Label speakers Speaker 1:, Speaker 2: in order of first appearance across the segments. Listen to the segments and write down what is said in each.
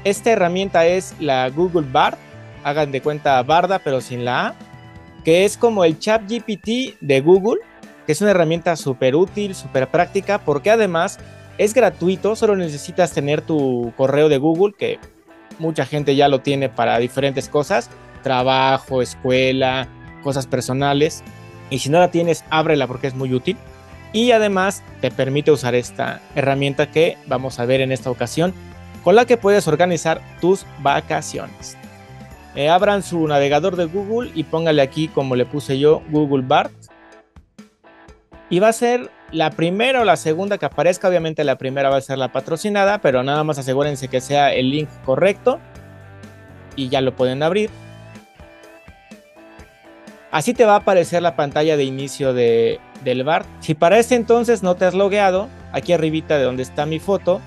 Speaker 1: Esta herramienta es la Google Bard, hagan de cuenta Barda pero sin la A, que es como el ChatGPT de Google, que es una herramienta súper útil, súper práctica, porque además es gratuito, solo necesitas tener tu correo de Google, que mucha gente ya lo tiene para diferentes cosas, trabajo, escuela, cosas personales, y si no la tienes, ábrela porque es muy útil. Y además te permite usar esta herramienta que vamos a ver en esta ocasión, con la que puedes organizar tus vacaciones. Abran su navegador de Google y póngale aquí, como le puse yo, Google Bard. Y va a ser la primera o la segunda que aparezca. Obviamente la primera va a ser la patrocinada, pero nada más asegúrense que sea el link correcto y ya lo pueden abrir. Así te va a aparecer la pantalla de inicio del Bard. Si para este entonces no te has logueado, aquí arribita de donde está mi foto,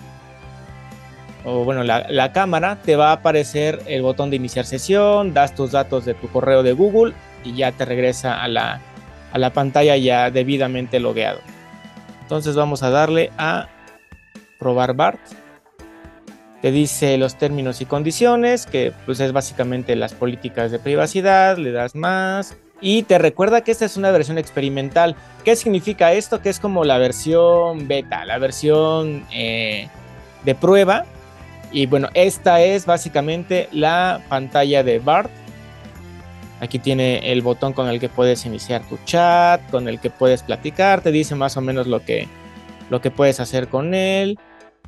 Speaker 1: o bueno, la cámara, te va a aparecer el botón de iniciar sesión, das tus datos de tu correo de Google y ya te regresa a la pantalla ya debidamente logueado. Entonces vamos a darle a probar Bard. Te dice los términos y condiciones, que pues es básicamente las políticas de privacidad, le das más y te recuerda que esta es una versión experimental. ¿Qué significa esto? Que es como la versión beta, la versión de prueba. Y bueno, esta es básicamente la pantalla de Bard. Aquí tiene el botón con el que puedes iniciar tu chat, con el que puedes platicar, te dice más o menos lo que puedes hacer con él.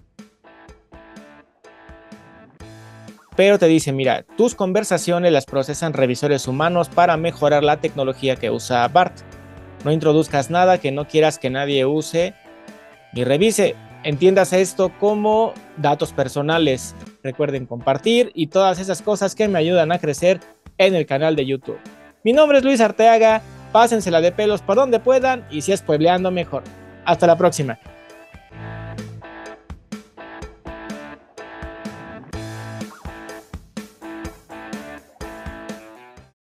Speaker 1: Pero te dice, mira, tus conversaciones las procesan revisores humanos para mejorar la tecnología que usa Bard. No introduzcas nada que no quieras que nadie use ni revise. Entiendas esto como datos personales. Recuerden compartir y todas esas cosas que me ayudan a crecer en el canal de YouTube. Mi nombre es Luis Arteaga. Pásensela de pelos por donde puedan y si es puebleando mejor. Hasta la próxima.